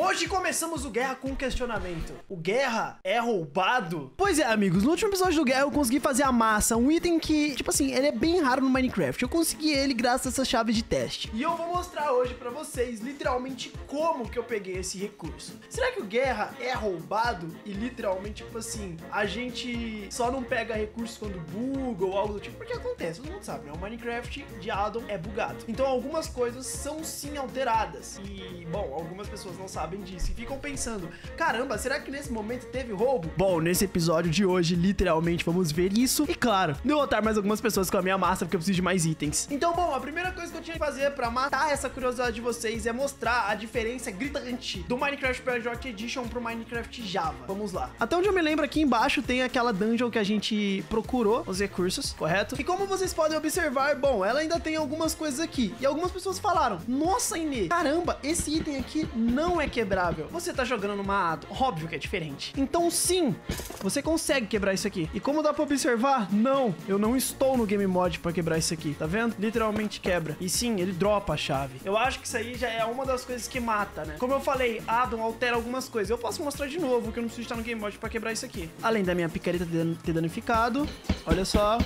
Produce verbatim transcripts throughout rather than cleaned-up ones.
Hoje começamos o Guerra com um questionamento. O Guerra é roubado? Pois é, amigos, no último episódio do Guerra eu consegui fazer a massa, um item que, tipo assim, ele é bem raro no Minecraft. Eu consegui ele graças a essa chave de teste. E eu vou mostrar hoje pra vocês, literalmente, como que eu peguei esse recurso. Será que o Guerra é roubado? E literalmente, tipo assim, a gente só não pega recursos quando buga ou algo do tipo? Porque acontece, todo mundo sabe, né? O Minecraft de Addon é bugado. Então algumas coisas são sim alteradas. E, bom, algumas pessoas não sabem disso e ficam pensando, caramba, será que nesse momento teve roubo? Bom, nesse episódio de hoje, literalmente, vamos ver isso. E claro, derrotar mais algumas pessoas com a minha massa, porque eu preciso de mais itens. Então, bom, a primeira coisa que eu tinha que fazer pra matar essa curiosidade de vocês é mostrar a diferença gritante do Minecraft Bedrock Edition pro Minecraft Java. Vamos lá. Até onde eu me lembro, aqui embaixo tem aquela dungeon que a gente procurou os recursos, correto? E como vocês podem observar, bom, ela ainda tem algumas coisas aqui. E algumas pessoas falaram, nossa, Inê, caramba, esse item aqui não é quebrável. Você tá jogando numa Addon, óbvio que é diferente. Então sim, você consegue quebrar isso aqui. E como dá pra observar, não, eu não estou no Game Mod pra quebrar isso aqui, tá vendo? Literalmente quebra. E sim, ele dropa a chave. Eu acho que isso aí já é uma das coisas que mata, né? Como eu falei, Addon altera algumas coisas. Eu posso mostrar de novo que eu não preciso estar no Game Mod pra quebrar isso aqui. Além da minha picareta ter danificado, olha só.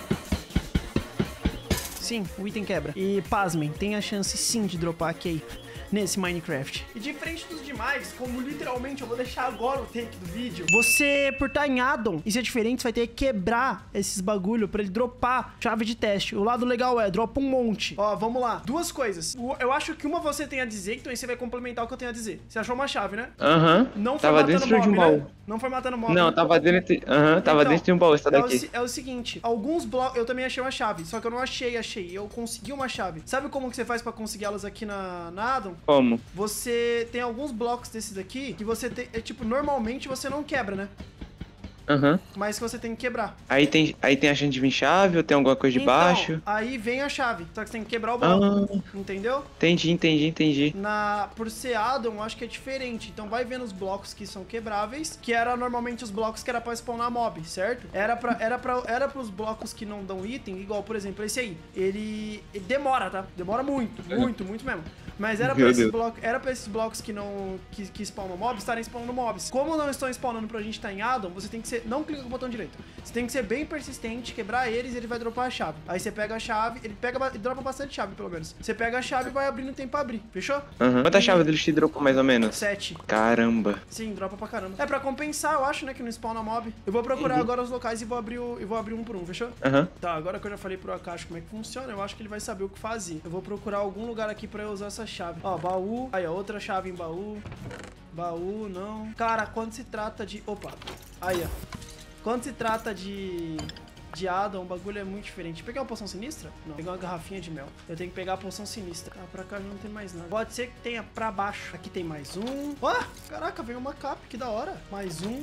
Sim, o item quebra. E pasmem, tem a chance sim de dropar a key nesse Minecraft. E diferente dos demais, como literalmente eu vou deixar agora o take do vídeo, você, por estar em Addon, isso é diferente, você vai ter que quebrar esses bagulho pra ele dropar chave de teste. O lado legal é, dropa um monte. Ó, vamos lá. Duas coisas. Eu acho que uma você tem a dizer, então aí você vai complementar o que eu tenho a dizer. Você achou uma chave, né? Aham. Uhum. Não foi tava matando dentro mob, de um baú. né? Não foi matando mob. Não, né? tava dentro. Aham, uhum, tava então, dentro de um baú, essa daqui. É o, é o seguinte, alguns blocos. Eu também achei uma chave, só que eu não achei, achei. Eu consegui uma chave. Sabe como que você faz pra conseguir elas aqui na, na Addon? Como? Você tem alguns blocos desses aqui que você tem. É, tipo, normalmente você não quebra, né? Aham. Uhum. Mas que você tem que quebrar. Aí tem, aí tem a chance de vir chave ou tem alguma coisa de então, baixo? Aí vem a chave. Só que você tem que quebrar o bloco. Ah, entendeu? Entendi, entendi, entendi. Na, por ser Addon, eu acho que é diferente. Então vai vendo os blocos que são quebráveis, que era normalmente os blocos que era pra spawnar mob, certo? Era pra, era pra, era pros blocos que não dão item, igual, por exemplo, esse aí. Ele, ele demora, tá? Demora muito, muito, muito mesmo. Mas era pra, esses blocos, era pra esses blocos que não que, que spawnam mobs estarem spawnando mobs. Como não estão spawnando pra gente estar em Addon, você tem que ser... Não clica com o botão direito. Você tem que ser bem persistente, quebrar eles e ele vai dropar a chave. Aí você pega a chave, ele pega ele dropa bastante chave, pelo menos. Você pega a chave e vai abrindo tempo pra abrir. Fechou? Aham. Uhum. Quantas chaves ele te dropou mais ou menos? Sete. Caramba. Sim, dropa pra caramba. É pra compensar, eu acho, né, que não spawna mob. Eu vou procurar uhum. agora os locais e vou abrir, o, e vou abrir um por um, fechou? Aham. Uhum. Tá, agora que eu já falei pro Akashi como é que funciona, eu acho que ele vai saber o que fazer. Eu vou procurar algum lugar aqui pra eu usar essa chave. Ó, baú. Aí, ó, outra chave em baú. Baú, não. Cara, quando se trata de... Opa. Aí, ó. Quando se trata de... De Addon, o bagulho é muito diferente. Pegar uma poção sinistra? Não. Pegar uma garrafinha de mel. Eu tenho que pegar a poção sinistra. Ah, pra cá já não tem mais nada. Pode ser que tenha pra baixo. Aqui tem mais um. Ó, caraca, veio uma cap. Que da hora. Mais um.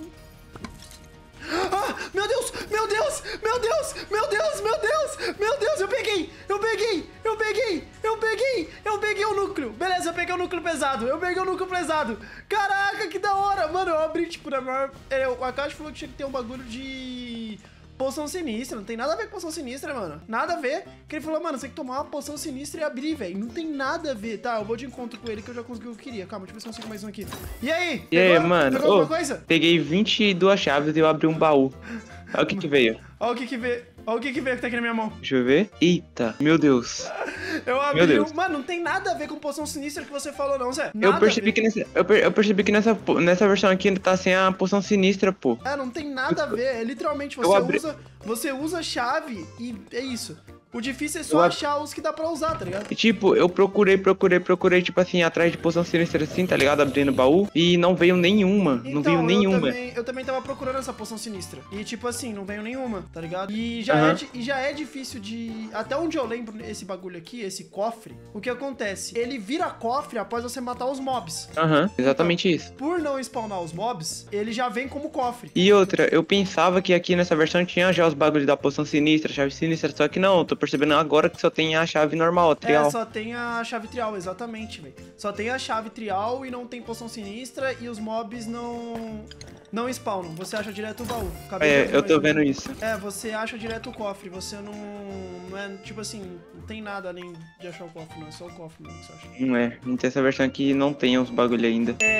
Ah, meu Deus, meu Deus, meu Deus, meu Deus, meu Deus, meu Deus, eu peguei, eu peguei, eu peguei, eu peguei, eu peguei o núcleo. Beleza, eu peguei o núcleo pesado, eu peguei o núcleo pesado. Caraca, que da hora, mano, eu abri, tipo, na maior... É, o Akashi falou que tinha que ter um bagulho de... Poção sinistra, não tem nada a ver com poção sinistra, mano. Nada a ver. Porque ele falou, mano, você tem que tomar uma poção sinistra e abrir, velho. Não tem nada a ver. Tá, eu vou de encontro com ele que eu já consegui o que eu queria. Calma, deixa eu ver se eu consigo mais um aqui. E aí? E aí, pegou? mano? Pegou oh, alguma coisa? Peguei vinte e duas chaves e eu abri um baú. Olha o que que veio. Olha o que que veio. Olha o que que veio que tá aqui na minha mão. Deixa eu ver. Eita, meu Deus. Eu abri um... Mano, não tem nada a ver com poção sinistra que você falou, não, Zé. Nada eu percebi que, nessa, eu, per, eu percebi que nessa, nessa versão aqui tá sem a poção sinistra, pô. É, não tem nada a ver. É literalmente, você abri... usa você usa a chave e é isso. O difícil é só ab... achar os que dá pra usar, tá ligado? E tipo, eu procurei, procurei, procurei, tipo assim, atrás de poção sinistra assim, tá ligado? Abrindo o baú. E não veio nenhuma. Então, não veio nenhuma. Eu também, eu também tava procurando essa poção sinistra. E tipo assim, não veio nenhuma, tá ligado? E já, uhum. é, e já é difícil de... Até onde eu lembro esse bagulho aqui, esse cofre, o que acontece? Ele vira cofre após você matar os mobs. Aham, uhum, exatamente então, isso. Por não spawnar os mobs, ele já vem como cofre. E outra, eu pensava que aqui nessa versão tinha já os bagulhos da poção sinistra, chave sinistra, só que não, eu tô percebendo agora que só tem a chave normal, a trial. É, só tem a chave trial, exatamente, velho. Só tem a chave trial e não tem poção sinistra e os mobs não... não spawnam. Você acha direto o baú. Acabei é, eu tô vendo isso. É, você acha direto o cofre. Você não... não é, tipo assim, não tem nada além de achar o cofre, não. É só o cofre mesmo que você acha. Não é. Então essa versão aqui não tem os bagulho ainda. É...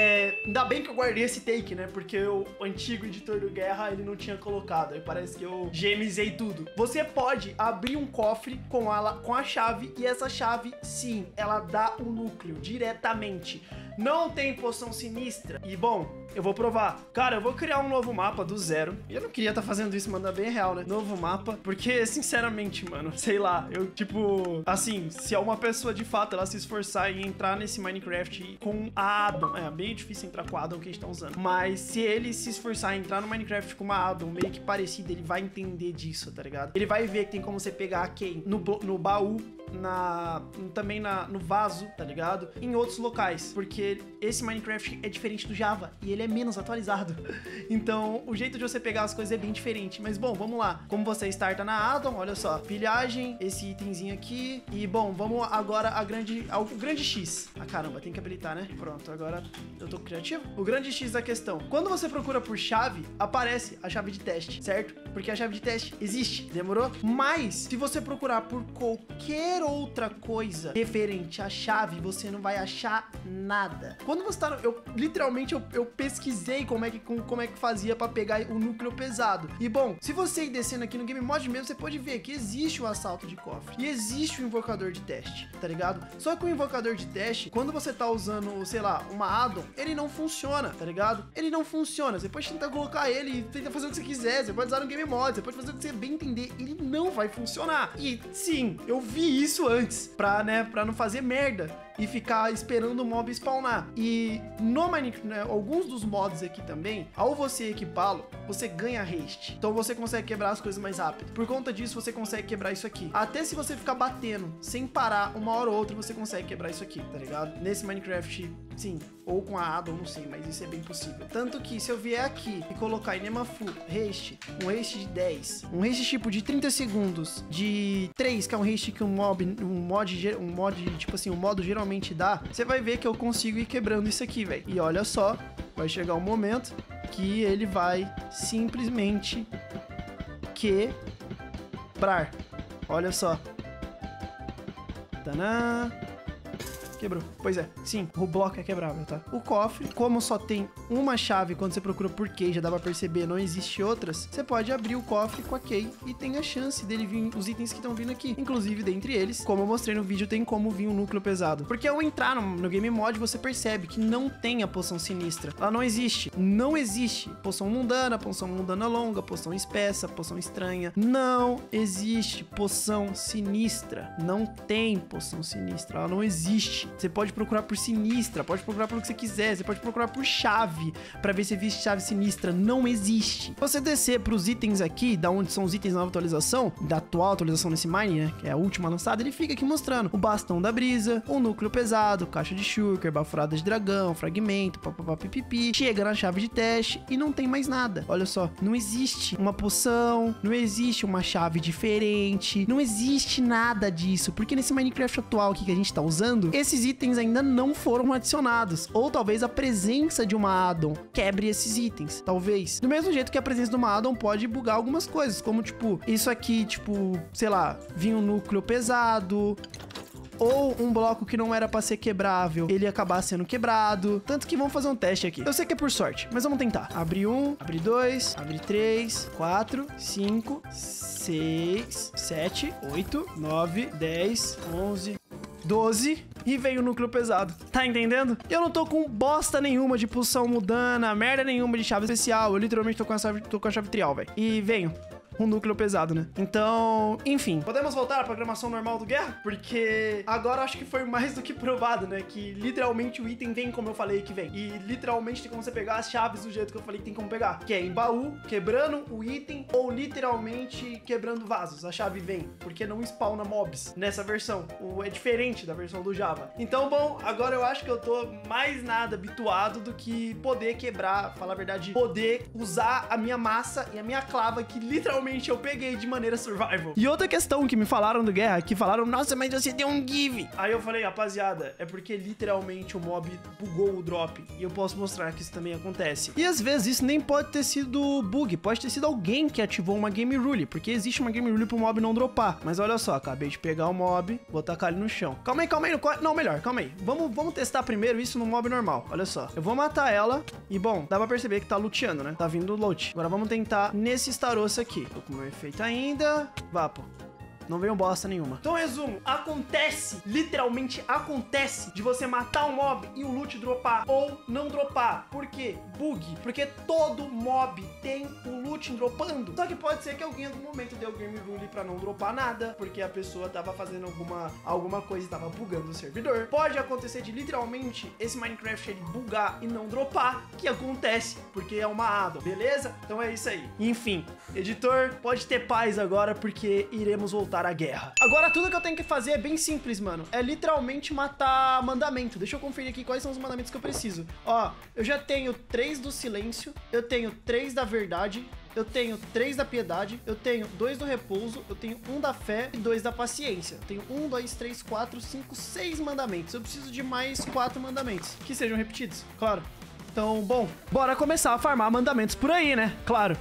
Ainda bem que eu guardei esse take, né? Porque o antigo editor do Guerra, ele não tinha colocado. Aí parece que eu gemizei tudo. Você pode abrir um cofre com a, com a chave e essa chave, sim, ela dá o núcleo diretamente. Não tem poção sinistra. E, bom, eu vou provar. Cara, eu vou criar um novo mapa do zero. E eu não queria estar tá fazendo isso, mano, é bem real, né? Novo mapa. Porque, sinceramente, mano, sei lá, eu, tipo... Assim, se é uma pessoa, de fato, ela se esforçar em entrar nesse Minecraft com a addon... É, bem difícil entrar com a addon que a gente tá usando. Mas se ele se esforçar em entrar no Minecraft com uma addon meio que parecida, ele vai entender disso, tá ligado? Ele vai ver que tem como você pegar a key no, no baú, na, também na, no vaso, tá ligado? Em outros locais, porque esse Minecraft é diferente do Java e ele é menos atualizado. Então, o jeito de você pegar as coisas é bem diferente. Mas, bom, vamos lá. Como você starta na addon, olha só, pilhagem, esse itemzinho aqui. E, bom, vamos agora a grande, ao grande X. Ah, caramba, tem que habilitar, né? Pronto, agora eu tô criativo. O grande X da questão. Quando você procura por chave, aparece a chave de teste, certo? Porque a chave de teste existe, demorou? Mas, se você procurar por qualquer outra coisa referente à chave, você não vai achar nada. Quando você tá no, eu literalmente eu, eu pesquisei como é que como, como é que fazia para pegar o núcleo pesado. E bom, se você ir descendo aqui no Game Mod mesmo, você pode ver que existe o assalto de cofre e existe o invocador de teste, tá ligado? Só que o invocador de teste, quando você tá usando, sei lá, uma addon, ele não funciona, tá ligado? Ele não funciona. Você pode tentar colocar ele e tentar fazer o que você quiser, você pode usar no Game Mod, você pode fazer o que você bem entender, ele não vai funcionar. E sim, eu vi isso antes, pra, né, pra não fazer merda e ficar esperando o mob spawnar. E no Minecraft, né, alguns dos mods aqui também, ao você equipá-lo, você ganha haste. Então você consegue quebrar as coisas mais rápido. Por conta disso, você consegue quebrar isso aqui. Até se você ficar batendo sem parar uma hora ou outra, você consegue quebrar isso aqui, tá ligado? Nesse Minecraft, sim. Ou com a addon, não sei, mas isso é bem possível. Tanto que se eu vier aqui e colocar Inemafu haste, um haste de dez, um haste tipo de trinta segundos, de três, que é um haste que um mob, um mod, um mod, tipo assim, um modo geralmente dá, você vai ver que eu consigo ir quebrando isso aqui, velho. E olha só, vai chegar um momento que ele vai simplesmente quebrar. Olha só. Tanã. Quebrou. Pois é, sim, o bloco é quebrável, tá? O cofre, como só tem uma chave, quando você procura por key, já dá pra perceber, não existe outras, você pode abrir o cofre com a key e tem a chance dele vir os itens que estão vindo aqui. Inclusive, dentre eles, como eu mostrei no vídeo, tem como vir um núcleo pesado. Porque ao entrar no, no Game Mod, você percebe que não tem a poção sinistra. Ela não existe. Não existe. Poção mundana, poção mundana longa, poção espessa, poção estranha. Não existe poção sinistra. Não tem poção sinistra. Ela não existe. Você pode procurar por sinistra, pode procurar por o que você quiser, você pode procurar por chave, pra ver se existe chave sinistra. Não existe. Você descer pros itens aqui, da onde são os itens da nova atualização, da atual atualização desse Mine, né, que é a última lançada, ele fica aqui mostrando o bastão da brisa, o núcleo pesado, caixa de shulker, baforada de dragão, fragmento, papapá, pipipi. Chega na chave de teste e não tem mais nada. Olha só, não existe uma poção, não existe uma chave diferente, não existe nada disso, porque nesse Minecraft atual aqui que a gente tá usando, esses itens ainda não foram adicionados, ou talvez a presença de uma addon quebre esses itens, talvez. Do mesmo jeito que a presença de uma addon pode bugar algumas coisas, como tipo, isso aqui, tipo, sei lá, vinha um núcleo pesado, ou um bloco que não era pra ser quebrável, ele acabar sendo quebrado. Tanto que vamos fazer um teste aqui. Eu sei que é por sorte, mas vamos tentar. Abre um, abre dois, abre três, quatro, cinco, seis, sete, oito, nove, dez, onze, doze e veio o núcleo pesado. Tá entendendo? Eu não tô com bosta nenhuma de poção mudana, merda nenhuma de chave especial. Eu literalmente tô com a chave, tô com a chave trial, velho. E venho um núcleo pesado, né? Então, enfim. Podemos voltar à programação normal do Guerra? Porque agora acho que foi mais do que provado, né? Que literalmente o item vem como eu falei que vem. E literalmente tem como você pegar as chaves do jeito que eu falei que tem como pegar. Que é em baú, quebrando o item, ou literalmente quebrando vasos. A chave vem, porque não spawna mobs nessa versão. O, é diferente da versão do Java. Então, bom, agora eu acho que eu tô mais nada habituado do que poder quebrar, falar a verdade, poder usar a minha massa e a minha clava que literalmente literalmente eu peguei de maneira survival. E outra questão que me falaram do Guerra, que falaram, nossa, mas você deu um give. Aí eu falei, rapaziada, é porque literalmente o mob bugou o drop. E eu posso mostrar que isso também acontece. E às vezes isso nem pode ter sido bug, pode ter sido alguém que ativou uma game rule, porque existe uma game rule pro mob não dropar. Mas olha só, acabei de pegar o mob, vou tacar ele no chão. Calma aí, calma aí, não, não melhor, calma aí. Vamos, vamos testar primeiro isso no mob normal, olha só. Eu vou matar ela e, bom, dá pra perceber que tá luteando, né? Tá vindo o loot. Agora vamos tentar nesse Starossa aqui. Tô com o meu efeito ainda. Vapo. Não veio bosta nenhuma. Então, resumo. Acontece, literalmente acontece, de você matar um mob e o loot dropar ou não dropar. Por quê? Bug. Porque todo mob tem o loot dropando. Só que pode ser que alguém, em algum momento, deu game rule pra não dropar nada, porque a pessoa tava fazendo alguma, alguma coisa e tava bugando o servidor. Pode acontecer de, literalmente, esse Minecraft ele bugar e não dropar, que acontece, porque é uma addon, beleza? Então é isso aí. Enfim, editor, pode ter paz agora, porque iremos voltar a guerra. Agora tudo que eu tenho que fazer é bem simples, mano. É literalmente matar mandamento. Deixa eu conferir aqui quais são os mandamentos que eu preciso. Ó, eu já tenho três do silêncio, eu tenho três da verdade, eu tenho três da piedade, eu tenho dois do repouso, eu tenho um da fé e dois da paciência. Eu tenho um, dois, três, quatro, cinco, seis mandamentos. Eu preciso de mais quatro mandamentos, que sejam repetidos, claro. Então, bom, bora começar a farmar mandamentos por aí, né? Claro.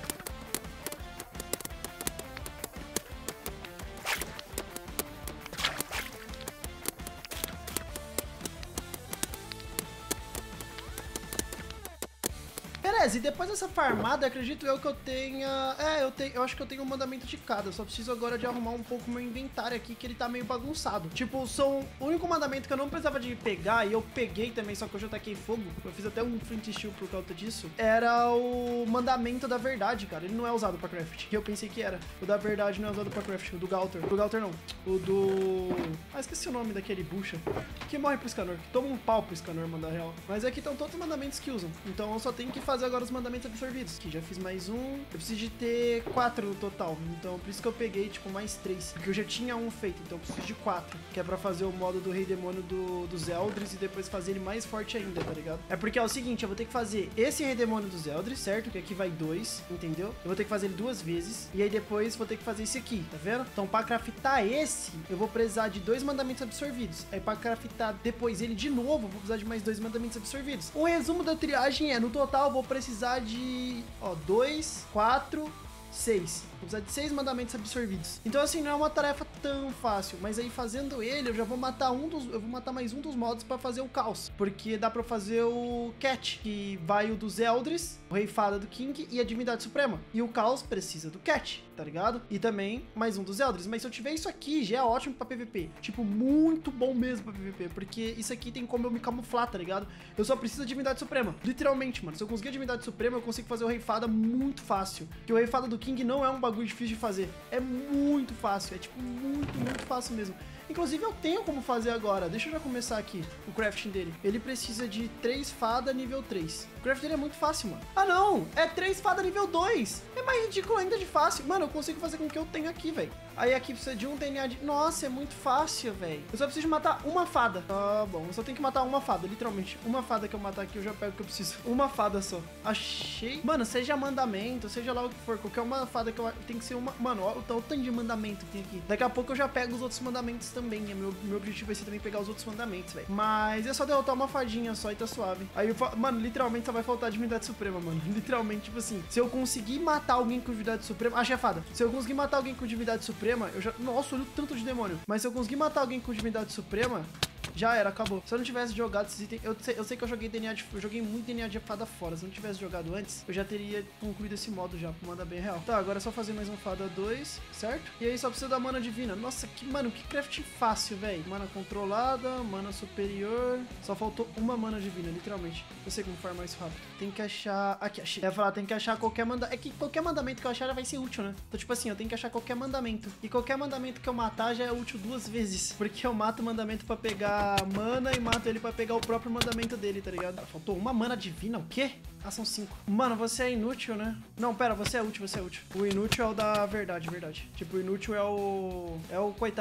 Beleza, e depois dessa farmada, acredito eu que eu tenha... É, eu, tenho, eu acho que eu tenho um mandamento de cada. Eu só preciso agora de arrumar um pouco meu inventário aqui, que ele tá meio bagunçado. Tipo, são... O único mandamento que eu não precisava de pegar, e eu peguei também, só que eu já taquei fogo, eu fiz até um flint steel por causa disso, era o mandamento da verdade, cara. Ele não é usado pra craft. Eu pensei que era. O da verdade não é usado pra craft. O do Galter. O do Galter não. O do... Ah, esqueci o nome daquele bucha. Que morre pro Scanor. Que toma um pau pro Scanor, manda real. Mas aqui estão todos os mandamentos que usam. Então eu só tenho que fazer agora os mandamentos absorvidos. Aqui, já fiz mais um. Eu preciso de ter quatro no total. Então, por isso que eu peguei, tipo, mais três. Porque eu já tinha um feito, então eu preciso de quatro. Que é pra fazer o modo do Rei Demônio do, dos Eldris e depois fazer ele mais forte ainda, tá ligado? É porque é o seguinte, eu vou ter que fazer esse Rei Demônio dos Eldris, certo? Que aqui vai dois, entendeu? Eu vou ter que fazer ele duas vezes. E aí depois vou ter que fazer esse aqui, tá vendo? Então, pra craftar esse, eu vou precisar de dois mandamentos absorvidos. Aí pra craftar depois ele de novo, eu vou precisar de mais dois mandamentos absorvidos. O resumo da triagem é, no total, eu vou precisar de, ó, dois, quatro, seis. Vou precisar de seis mandamentos absorvidos. Então, assim, não é uma tarefa tão fácil. Mas aí, fazendo ele, eu já vou matar um dos... Eu vou matar mais um dos modos pra fazer o caos. Porque dá pra fazer o Cat, que vai o dos Eldris, o Rei Fada do King e a Divindade Suprema. E o caos precisa do Cat, tá ligado? E também mais um dos Eldris. Mas se eu tiver isso aqui, já é ótimo pra P V P. Tipo, muito bom mesmo pra P V P. Porque isso aqui tem como eu me camuflar, tá ligado? Eu só preciso da Divindade Suprema. Literalmente, mano. Se eu conseguir a Divindade Suprema, eu consigo fazer o Rei Fada muito fácil. Porque o Rei Fada do King não é um bagulho difícil de fazer. É muito fácil. É, tipo, muito, muito fácil mesmo. Inclusive, eu tenho como fazer agora. Deixa eu já começar aqui o crafting dele. Ele precisa de três fadas nível três. O craft dele é muito fácil, mano. Ah, não! É três fadas nível dois. É mais ridículo ainda de fácil. Mano, eu consigo fazer com o que eu tenho aqui, velho. Aí aqui precisa de um D N A de... Nossa, é muito fácil, velho. Eu só preciso de matar uma fada. Ah, bom. Eu só tenho que matar uma fada, literalmente. Uma fada que eu matar aqui, eu já pego o que eu preciso. Uma fada só. Achei. Mano, seja mandamento, seja lá o que for. Qualquer uma fada que eu... Tem que ser uma... Mano, olha o tanto de mandamento que tem aqui. Daqui a pouco eu já pego os outros mandamentos também. Meu, meu objetivo vai ser também pegar os outros mandamentos, velho. Mas é só derrotar uma fadinha só e tá suave. Aí, eu fa... mano, literalmente só vai faltar a Divindade Suprema, mano. Literalmente, tipo assim, se eu conseguir matar alguém com Divindade Suprema... Achei a fada. Se eu conseguir matar alguém com Divindade Suprema, eu já... Nossa, olha o tanto de demônio. Mas se eu conseguir matar alguém com Divindade Suprema... Já era, acabou. Se eu não tivesse jogado esses itens... Eu sei, eu sei que eu joguei D N A de... Eu joguei muito D N A de fada fora. Se eu não tivesse jogado antes, eu já teria concluído esse modo já, pra mandar bem real. Tá, agora é só fazer mais um fada dois, certo? E aí só precisa da mana divina. Nossa, que, mano, que craft fácil, velho. Mana controlada, mana superior. Só faltou uma mana divina, literalmente. Eu sei como farmar isso rápido. Tem que achar... Aqui, achei. Eu ia falar, tem que achar qualquer mandamento. É que qualquer mandamento que eu achar já vai ser útil, né? Então, tipo assim, eu tenho que achar qualquer mandamento. E qualquer mandamento que eu matar já é útil duas vezes. Porque eu mato o mandamento pra pegar mana e mato ele pra pegar o próprio mandamento dele, tá ligado? Faltou uma mana divina, o quê? Ah, são cinco. Mano, você é inútil, né? Não, pera, você é útil, você é útil. O inútil é o da verdade, verdade. Tipo, o inútil é o... É o coitado.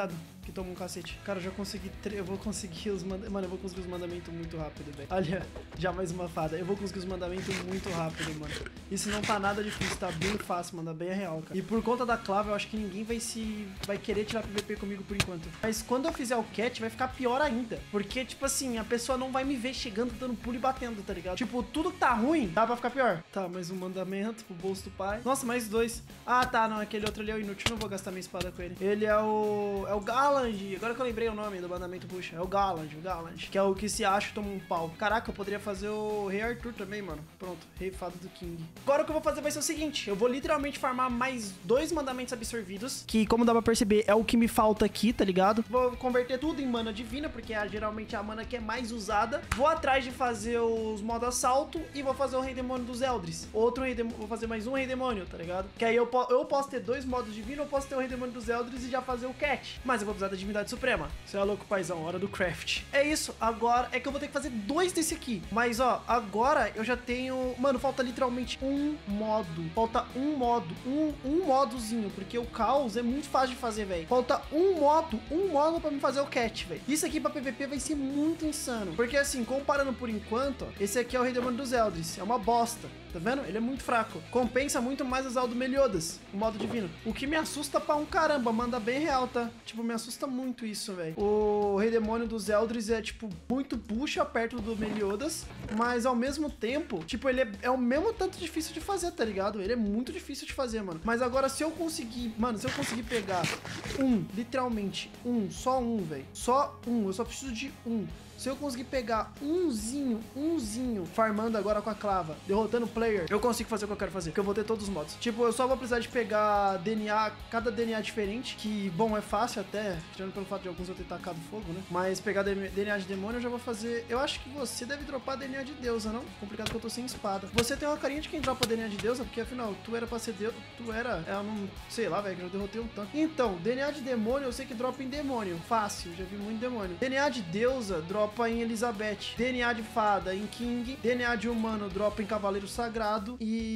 que toma um cacete. Cara, eu já consegui... Tre... Eu vou conseguir os mandamentos... Mano, eu vou conseguir os mandamentos muito rápido, velho. Olha, já mais uma fada. Eu vou conseguir os mandamentos muito rápido, mano. Isso não tá nada difícil, tá bem fácil, mano. É bem real, cara. E por conta da clava, eu acho que ninguém vai se... Vai querer tirar P V P comigo por enquanto. Mas quando eu fizer o cat, vai ficar pior ainda. Porque, tipo assim, a pessoa não vai me ver chegando, dando pulo e batendo, tá ligado? Tipo, tudo que tá ruim, dá pra ficar pior. Tá, mais um mandamento pro bolso do pai. Nossa, mais dois. Ah, tá, não. Aquele outro ali é o inútil. Não vou gastar minha espada com ele. Ele é o... É o Galand. Agora que eu lembrei o nome do mandamento puxa. É o Galand, o Galand. Que é o que se acha e toma um pau. Caraca, eu poderia fazer o Rei Arthur também, mano. Pronto. Rei Fado do King. Agora o que eu vou fazer vai ser o seguinte. Eu vou literalmente farmar mais dois mandamentos absorvidos. Que, como dá pra perceber, é o que me falta aqui, tá ligado? Vou converter tudo em mana divina, porque é geralmente a mana que é mais usada. Vou atrás de fazer os modos assalto e vou fazer o Rei Demônio dos Eldris. Outro Rei Demônio. Vou fazer mais um Rei Demônio, tá ligado? Que aí eu, po eu posso ter dois modos divinos, eu posso ter o Rei Demônio dos Eldris e já fazer o Cat. Mas eu vou precisar da Divindade Suprema. Você é louco, paizão. Hora do craft. É isso. Agora é que eu vou ter que fazer dois desse aqui. Mas, ó, agora eu já tenho... Mano, falta literalmente um modo. Falta um modo. Um, um modozinho. Porque o caos é muito fácil de fazer, velho. Falta um modo. Um modo pra me fazer o Cat, velho. Isso aqui pra P V P vai ser muito insano. Porque, assim, comparando por enquanto, ó, esse aqui é o Rei Demônio dos Eldris. É uma bosta. Tá vendo? Ele é muito fraco. Compensa muito mais usar o do Meliodas, o modo divino. O que me assusta pra um caramba. Manda bem real, tá? Tipo, me assusta muito isso, velho. O Rei Demônio dos Eldris é, tipo, muito puxa perto do Meliodas. Mas, ao mesmo tempo, tipo, ele é, é o mesmo tanto difícil de fazer, tá ligado? Ele é muito difícil de fazer, mano. Mas agora, se eu conseguir... Mano, se eu conseguir pegar um, literalmente, um, só um, velho. Só um. Eu só preciso de um. Se eu conseguir pegar umzinho, umzinho, farmando agora com a clava, derrotando o player, eu consigo fazer o que eu quero fazer, porque eu vou ter todos os modos. Tipo, eu só vou precisar de pegar D N A, cada D N A diferente, que, bom, é fácil até, tirando pelo fato de alguns eu ter tacado fogo, né? Mas pegar D N A de demônio eu já vou fazer... Eu acho que você deve dropar D N A de deusa, não? Complicado que eu tô sem espada. Você tem uma carinha de quem dropa D N A de deusa, porque afinal, tu era pra ser deusa, tu era... Eu não sei lá, velho, que eu derrotei um tanto. Então, D N A de demônio eu sei que dropa em demônio. Fácil, já vi muito demônio. D N A de deusa dropa em Elizabeth, D N A de fada em King, D N A de humano dropa em Cavaleiro Sagrado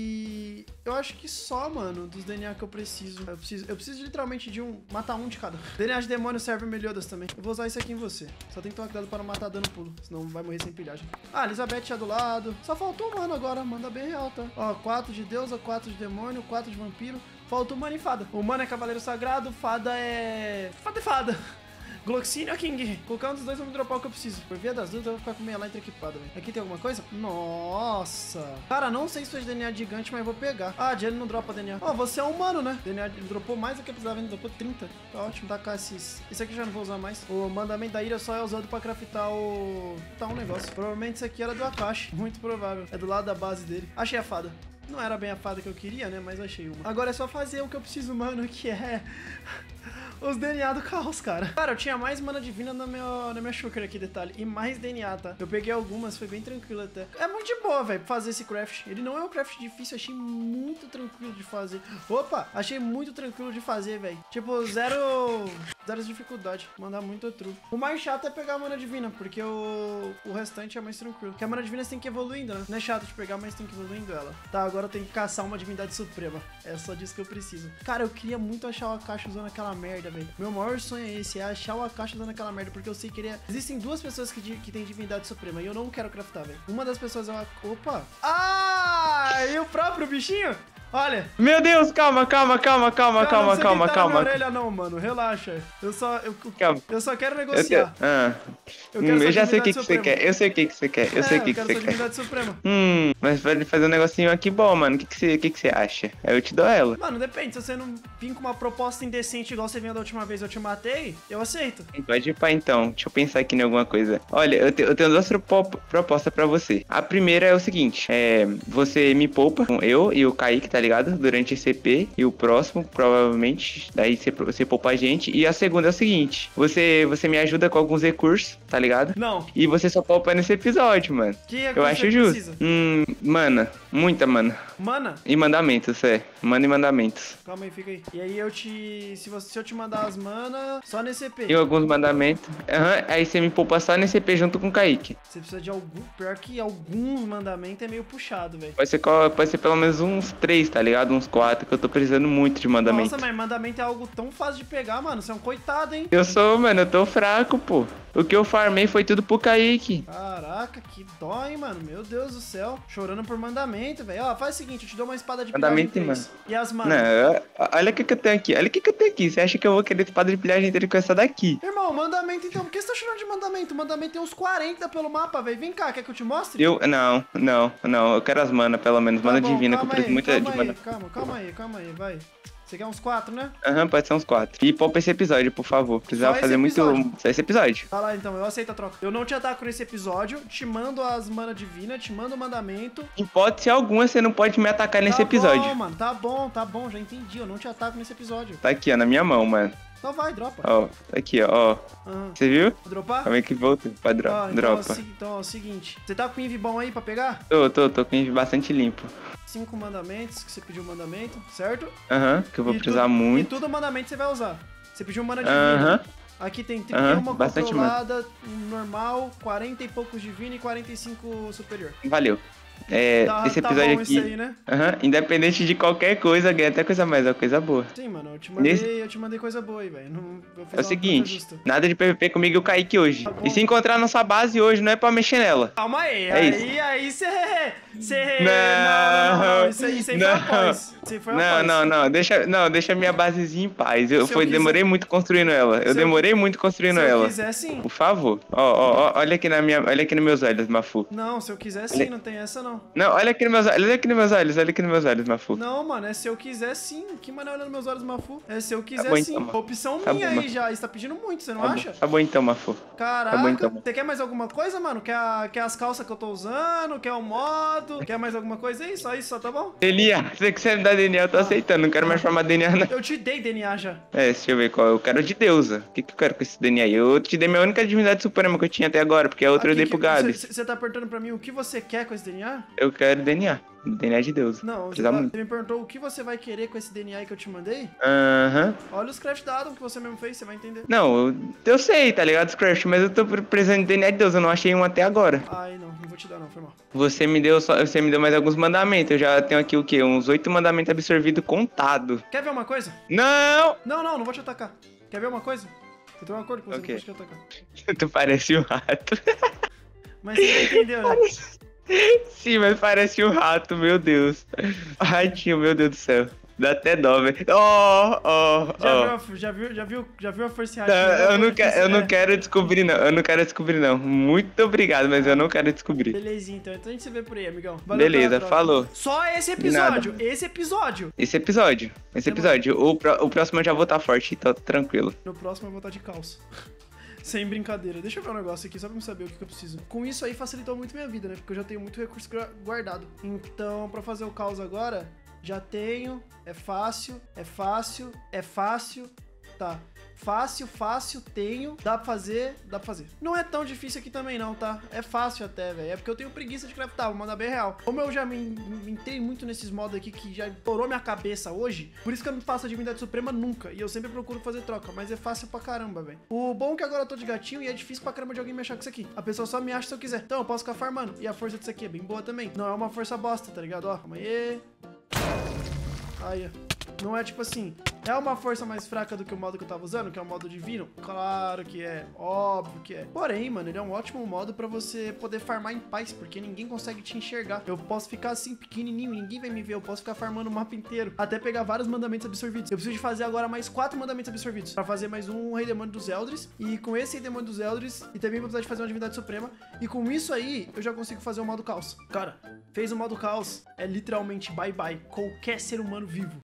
e eu acho que só, mano, dos D N A que eu preciso. Eu preciso, eu preciso literalmente de um, matar um de cada. D N A de demônio serve Meliodas também. Eu vou usar isso aqui em você. Só tem que tomar cuidado para não matar dano pulo, senão vai morrer sem pilhagem. Ah, Elizabeth é do lado. Só faltou o mano agora, manda bem real, tá? Ó, quatro de deusa, quatro de demônio, quatro de vampiro. Falta o humano e fada. O humano é Cavaleiro Sagrado, fada é... Fada é fada. Gloxine ou King? Qualquer um dos dois vai me dropar o que eu preciso. Por via das duas, eu vou ficar com minha Elytra equipada, velho. Aqui tem alguma coisa? Nossa. Cara, não sei se foi de D N A gigante, mas eu vou pegar. Ah, de ele não dropa D N A. Ó, oh, você é humano, né? D N A ele dropou mais do que eu precisava, ele dropou trinta. Tá ótimo, tacar esses. Esse aqui eu já não vou usar mais. O mandamento da ira só é usado pra craftar o... Tá um negócio. Provavelmente isso aqui era do Akashi. Muito provável. É do lado da base dele. Achei a fada. Não era bem a fada que eu queria, né? Mas achei uma. Agora é só fazer o que eu preciso, mano, que é... os D N A do caos, cara. Cara, eu tinha mais mana divina na minha, na minha shulker aqui, detalhe. E mais D N A, tá? Eu peguei algumas, foi bem tranquilo até. É muito de boa, velho, fazer esse craft. Ele não é um craft difícil, achei muito tranquilo de fazer. Opa, achei muito tranquilo de fazer, velho. Tipo, zero... Zero dificuldade. Mandar muito true. O mais chato é pegar a mana divina, porque o, o restante é mais tranquilo. Porque a mana divina você tem que ir evoluindo, né? Não é chato de pegar, mas tem que ir evoluindo ela. Tá, agora eu tenho que caçar uma divindade suprema. É só disso que eu preciso. Cara, eu queria muito achar o Akashi usando aquela merda, velho. Meu maior sonho é esse, é achar o Akashi usando aquela merda, porque eu sei que ele é... Existem duas pessoas que, que tem divindade suprema e eu não quero craftar, velho. Uma das pessoas é o... Opa! Ah! E o próprio bichinho? Olha. Meu Deus, calma, calma, calma, calma, Cara, calma, não calma, tá calma. Na minha orelha não, mano. Relaxa. Eu só eu, calma. eu só quero negociar. Eu, te... ah. eu, hum, eu já sei o que, que você quer. Eu sei o que, que você quer. Eu é, sei o que, eu que quero você sua quer. divindade suprema. Hum, mas vai fazer um negocinho aqui bom, mano. O que, que, você, que, que você acha? Aí eu te dou ela. Mano, depende. Se você não vir com uma proposta indecente igual você vinha da última vez eu te matei, eu aceito. Pode ir pra então. Deixa eu pensar aqui em alguma coisa. Olha, eu, te, eu tenho duas propostas pra você. A primeira é o seguinte: é, você me poupa, eu e o Kaique, tá ligado? Durante esse E P e o próximo, provavelmente. Daí você, você poupa a gente. E a segunda é o seguinte: você, você me ajuda com alguns recursos, tá ligado? Não. E você só poupa nesse episódio, mano. Que eu acho justo. Precisa? Hum, mana. Muita mana. Mana? E mandamentos, é. Mana e mandamentos. Calma aí, fica aí. E aí eu te... Se, você, se eu te mandar as mana, só nesse E P. E alguns mandamentos. Uhum. Aí você me poupa só nesse E P junto com o Kaique. Você precisa de algum... Pior que alguns mandamentos é meio puxado, velho. Pode ser, pode ser pelo menos uns três três, tá ligado? Uns quatro, que eu tô precisando muito de mandamento. Nossa, mas mandamento é algo tão fácil de pegar, mano. Você é um coitado, hein? Eu sou, mano, eu tô fraco, pô. O que eu farmei foi tudo pro Kaique. Caraca, que dó, hein, mano. Meu Deus do céu. Chorando por mandamento, velho. Ó, faz o seguinte, eu te dou uma espada de Mandamento, pilhagem três. mano. E as manas? Não, olha o que, que eu tenho aqui. Olha o que, que eu tenho aqui. Você acha que eu vou querer espada de pilhagem inteira com essa daqui? Irmão, mandamento então. Por que você tá chorando de mandamento? Mandamento tem uns quarenta pelo mapa, velho. Vem cá, quer que eu te mostre? Eu, não, não, não. Eu quero as manas, pelo menos. Tá Mana bom, divina, que eu calma preciso aí, muito calma de aí, mana. calma, calma aí, calma aí, vai. Você quer uns quatro, né? Aham, uhum, pode ser uns quatro. E poupa esse episódio, por favor. Precisava Só esse fazer muito. episódio? Só esse episódio. Tá lá então, eu aceito a troca. Eu não te ataco nesse episódio, te mando as mana divina, te mando o mandamento. Em hipótese alguma, você não pode me atacar nesse tá episódio. Tá bom, mano, tá bom, tá bom, já entendi. Eu não te ataco nesse episódio. Tá aqui, ó, na minha mão, mano. Então vai, dropa. Ó, tá aqui, ó. Uhum. Você viu? Vou dropar? Como é que volta? Pra dro Ó, então, dropa. Ó, então, ó, seguinte. Você tá com inv bom aí pra pegar? Tô, tô, tô com bastante limpo. Cinco mandamentos, que você pediu mandamento, certo? Aham, uhum, que eu vou e precisar tu, muito. E tudo mandamento você vai usar. Você pediu mana divina. Aham. Uhum. Aqui tem trinta e uma uhum, bastante controlada, normal, quarenta e poucos divina e quarenta e cinco superior. Valeu. É, tá, esse tá episódio bom aqui, isso aí, né? uhum, independente de qualquer coisa, ganha até coisa mais, é uma coisa boa. Sim, mano, eu te mandei, Nesse... eu te mandei coisa boa aí, velho. É o seguinte, nada de P V P comigo e o Kaique hoje. Tá e se encontrar na sua base hoje, não é pra mexer nela. Calma aí, é aí, isso. aí você... Cê... Não, não, não, não, isso aí, isso aí não. foi após. Isso foi não, após. não, não, deixa, não, deixa minha basezinha em paz. Eu, foi, eu demorei muito construindo ela. Eu se demorei eu... muito construindo se ela. Se eu quiser, sim. Por favor. Ó, ó, ó, olha aqui na minha, olha aqui nos meus olhos, Mafu. Não, se eu quiser, sim, olha... não tem essa, não. Não, olha aqui nos meus olhos, olha aqui nos meus olhos, olha aqui nos meus olhos, Mafu. Não, mano, é se eu quiser, sim. Que mano olha nos meus olhos, Mafu? É se eu quiser, tá bom, sim. então, Opção tá minha bom, aí já. Você tá pedindo muito, você não tá acha? Bom. Tá bom então, Mafu. Caraca, tá bom, então. Você quer mais alguma coisa, mano? Quer, a, quer as calças que eu tô usando? Quer o modo? Quer mais alguma coisa aí? Só isso, só tá bom? D N A, se você quiser me dar D N A, eu tô ah. aceitando. Não quero mais formar D N A, não. Eu te dei D N A já. É, deixa eu ver qual. Eu quero de deusa. O que, que eu quero com esse D N A aí? Eu te dei minha única divindade suprema que eu tinha até agora, porque a outra Aqui, eu dei pro Gades. Você tá perguntando pra mim o que você quer com esse D N A? Eu quero D N A. D N A de Deus. Não, você, tá, você me perguntou o que você vai querer com esse D N A aí que eu te mandei? Aham. Uhum. Olha os craft dados que você mesmo fez, você vai entender. Não, eu, eu sei, tá ligado, os craft, mas eu tô precisando de D N A de Deus, eu não achei um até agora. Ai, não, não vou te dar não, foi mal. Você me deu só, você me deu mais alguns mandamentos, eu já tenho aqui o quê? Uns oito mandamentos absorvidos contado. Quer ver uma coisa? Não! Não, não, não vou te atacar. Quer ver uma coisa? Eu tenho um acordo com você, okay. Não vou te atacar. Tu parece um rato. Mas você entendeu, né? Sim, mas parece um rato, meu Deus. Ratinho, meu Deus do céu. Dá até dó, velho. Ó, ó, ó. Já viu, já viu, já viu a força não, eu, não quero, eu não quero descobrir, não. Eu não quero descobrir, não. Muito obrigado, mas eu não quero descobrir. Belezinha, então. Então a gente se vê por aí, amigão. Valeu. Beleza, falou. Só esse episódio. Esse episódio. Esse episódio. Esse episódio. O, pro, o próximo eu já vou estar forte, então tranquilo. No próximo eu vou estar de calça. Sem brincadeira. Deixa eu ver um negócio aqui, só pra eu saber o que, que eu preciso. Com isso aí facilitou muito minha vida, né? Porque eu já tenho muito recurso guardado. Então, pra fazer o caos agora, já tenho. É fácil, é fácil, é fácil. Tá. Fácil, fácil, tenho. Dá pra fazer, dá pra fazer. Não é tão difícil aqui também não, tá? É fácil até, velho. É porque eu tenho preguiça de craftar, vou mandar bem real. Como eu já me, me entrei muito nesses modos aqui que já estourou minha cabeça hoje, por isso que eu não faço a divindade suprema nunca. E eu sempre procuro fazer troca, mas é fácil pra caramba, velho. O bom é que agora eu tô de gatinho e é difícil pra caramba de alguém me achar com isso aqui. A pessoa só me acha se eu quiser. Então eu posso ficar farmando. E a força disso aqui é bem boa também. Não é uma força bosta, tá ligado? Ó, calma aí. Aí, ó. Não é tipo assim, é uma força mais fraca do que o modo que eu tava usando, que é o modo divino? Claro que é, óbvio que é. Porém, mano, ele é um ótimo modo pra você poder farmar em paz, porque ninguém consegue te enxergar. Eu posso ficar assim, pequenininho, ninguém vai me ver, eu posso ficar farmando o mapa inteiro, até pegar vários mandamentos absorvidos. Eu preciso de fazer agora mais quatro mandamentos absorvidos, pra fazer mais um Rei Demônio dos Eldris, e com esse Rei Demônio dos Eldris, e também vou precisar de fazer uma Divindade Suprema, e com isso aí, eu já consigo fazer o modo caos. Cara, fez o modo caos, é literalmente bye-bye, qualquer ser humano vivo